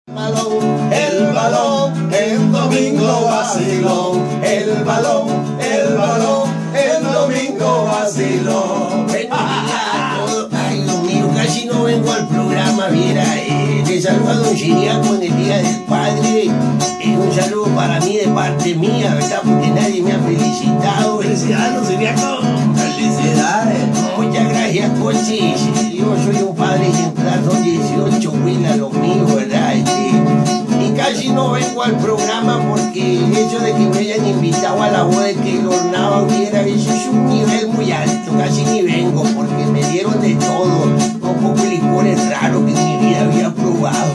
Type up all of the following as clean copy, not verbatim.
El balón, el domingo vacilón. El balón, el domingo vacilón. Ay, Dios mío, casi no vengo al programa, viera. Le saludo a don Chiriaco en el Día del Padre. Un saludo para mí de parte mía, ¿verdad? Porque nadie me ha felicitado. Felicidades, don Chiriaco. Felicidades. Muchas gracias, Cochi. Yo soy un padre ejemplar, son 18 huilas los míos, ¿verdad? Y casi no vengo al programa porque el hecho de que me hayan invitado a la boda de Keylor Navas, viera, eso es un nivel muy alto. Casi ni vengo porque me dieron de todo. Un poco de licores raros que en mi vida había probado.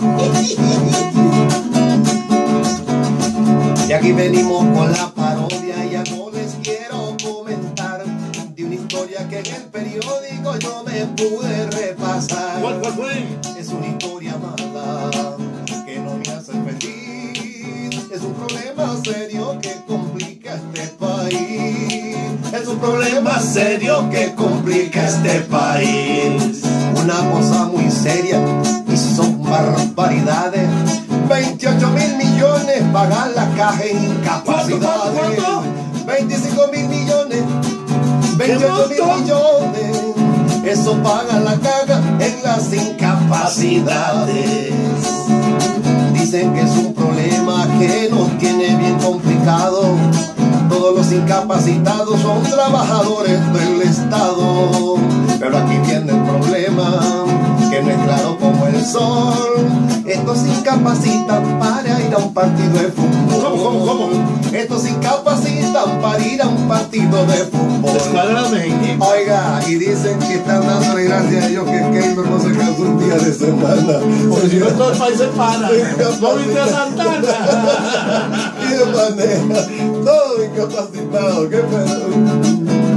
Y aquí venimos con la parodia y algo les quiero comentar de una historia que en el periódico yo me pude repasar. ¿Cuál fue? Es una historia mala que no me hace feliz. Es un problema serio que complica este país. Es un problema serio que complica este país. Una cosa muy seria y son barbaridades. 28.000 millones pagan la caja en incapacidades. ¿Cuánto? 25.000 millones, 28.000 millones. Eso paga la caja en las incapacidades. Dicen que es un problema que nos tiene bien complicado. Todos los incapacitados son trabajadores del Estado. Pero aquí viene el problema, que no es claro como el sol. Estos incapacitan para ir a un partido de fútbol. ¿Cómo? Estos incapacitan para ir a un partido de fútbol. Oiga, y dicen que están dándole gracias a ellos que Keylor no se cansó un día de semana. Porque yo todo el país se para. No viste a Santana. Y de manera, todo incapacitado. ¿Qué pedo?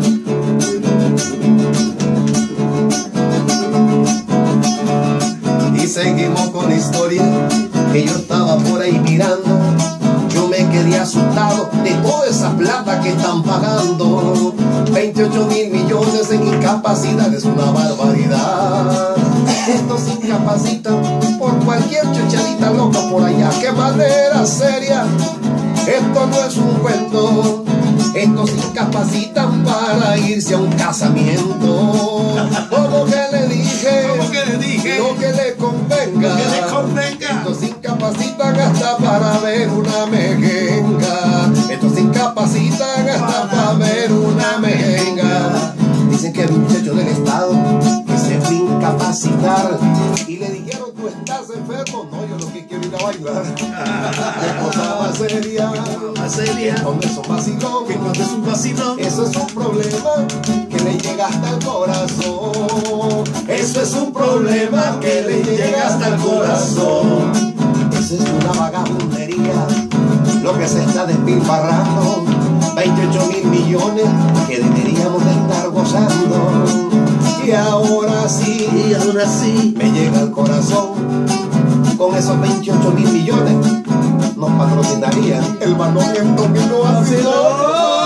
Y seguimos con la historia que yo estaba por ahí mirando. Yo me quedé asustado de toda esa plata que están pagando. 28.000 millones en incapacidad es una barbaridad. Estos incapacitan por cualquier chuchadita loca por allá. ¡Qué manera seria! Esto no es un cuento. Estos incapacitan para irse a un casamiento. Como que le dije, lo que le convenga. Estos incapacitan hasta para ver una mejenga. Estos incapacitan hasta para ver una mejenga. Dicen que hay un muchacho del Estado que se fue a incapacitar y le dijeron: tú estás enfermo. No, yo lo que quiero ir a bailar. Qué cosa más seria. No es un vacilón. Eso es un problema que le llega hasta el corazón. Eso es un problema que le llega hasta el corazón. Eso es una vagabundería lo que se está despilfarrando. 28.000 millones que deberíamos de estar gozando. Y ahora sí me llega al corazón. Con esos 28.000 millones nos patrocinarían el balón en domingo vacilón.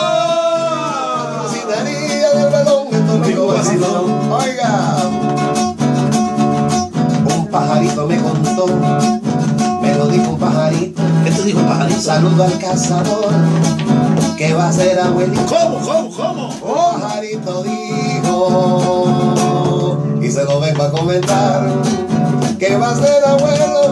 Patrocinaría el balón en domingo vacilón. Oiga, un pajarito me contó, me lo dijo un pajarito. ¿Qué te dijo el pajarito? Saludo al cazador, que va a ser abuelito. ¿Cómo? Pajarito dijo, y se lo vengo a comentar, que va a ser abuelo,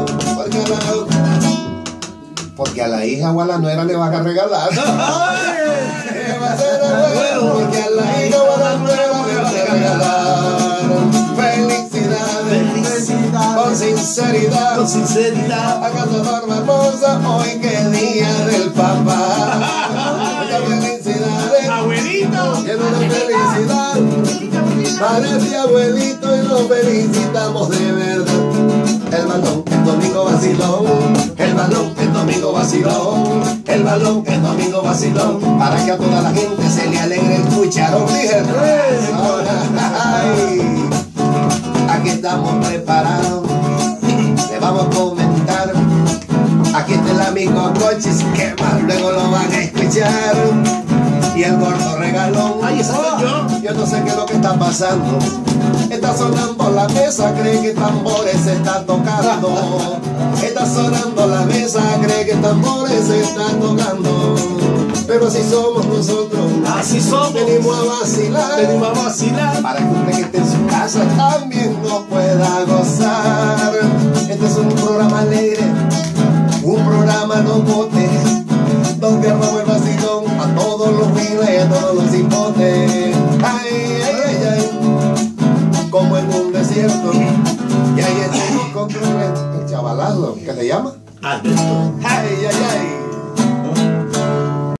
porque a la hija o a la nuera le van a regalar. Que va a ser abuelo, porque a la hija o a la nuera le van a regalar. Felicidades, con sinceridad, a Cazador Barbosa, hoy que día del papá. Muchas felicidades, Abuelito. lleno de felicidad. Parece abuelito y lo felicitamos de verdad. El balón, el domingo vacilón. El balón, el domingo vacilón. El balón, el domingo vacilón. Para que a toda la gente se le alegre el cucharón. Dije el rey. Ay, aquí estamos preparados. Le vamos a comentar. Aquí está el amigo Cochis, que más luego lo van a escuchar. Y el gordo regalón. Ay, ese soy yo. Yo no sé qué es lo que está pasando. Está sonando la mesa, cree que tambores se está tocando. Está sonando la mesa, cree que tambores se están tocando. Pero así somos nosotros, Así somos. venimos a vacilar. Venimos a vacilar. Para que usted que esté en su casa también nos pueda gozar. Este es un programa alegre, un programa locote, donde armamos el vacilón a todos los miles y a todos los hipotes. Ay, ay, ay, ay, como en un desierto. Y ahí está el control, el chavalazo, ¿qué se llama? Alberto.